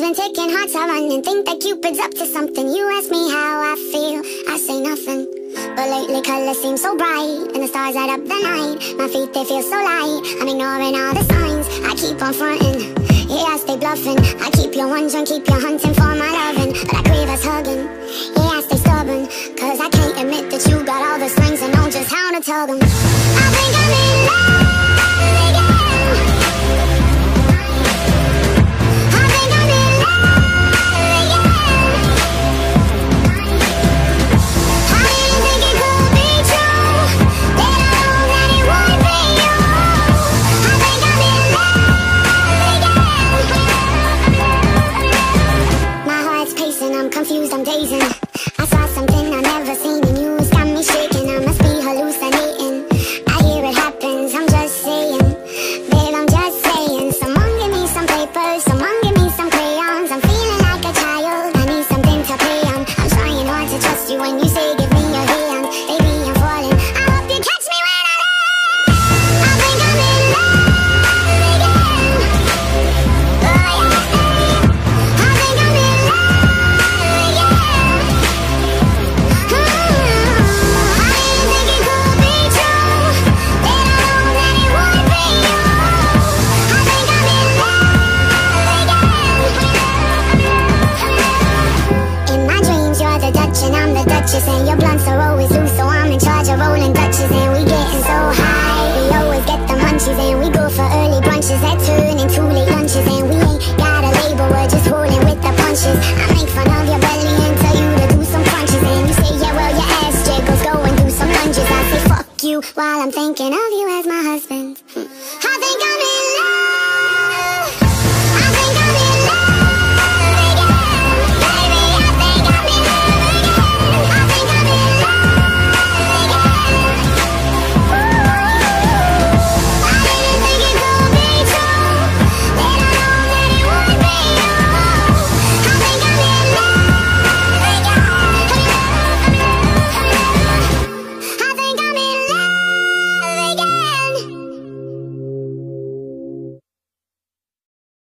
been ticking, hearts are running. Think that Cupid's up to something. You ask me how I feel, I say nothing. But lately colors seem so bright, and the stars light up the night. My feet, they feel so light. I'm ignoring all the signs, I keep on fronting. Yeah, I stay bluffing. I keep you wondering, keep you hunting for my loving. But I crave us hugging. Yeah, I stay stubborn, cause I can't admit that you got all the strings and know just how to tug them. I think I'm in love again. I think I'm in love again. I didn't think it could be true, that I know that it would be you. I think I'm in love again. My heart's pacing, I'm confused, I'm dazing. I saw something I've never seen in you, it's got me shaking. I must be hallucinating. I hear it happens, I'm just saying. Babe, I'm just saying. Someone give me some papers, someone give me some crayons. I'm feeling like a child, I need something to play on. I'm trying hard to trust you when you say give me your hand. Baby, I'm falling, I hope you catch me when I land. I think I'm in love again. Oh yeah. I think I'm in love again. I didn't think it could be true, that I know that it would be you. I think I'm in love again. In my dreams you're the Dutch and I'm the Duchess, and your blunts are always loose, so I'm in charge of rolling Dutches. And we getting so high, we always get the munchies, and we go for early brunches that turn into late lunches. And we ain't got a label, we're just rolling with the punches. I make fun of your belly and tell you to do some crunches, and you say yeah well your ass jiggles, go and do some lunges. I say fuck you while I'm thinking of you.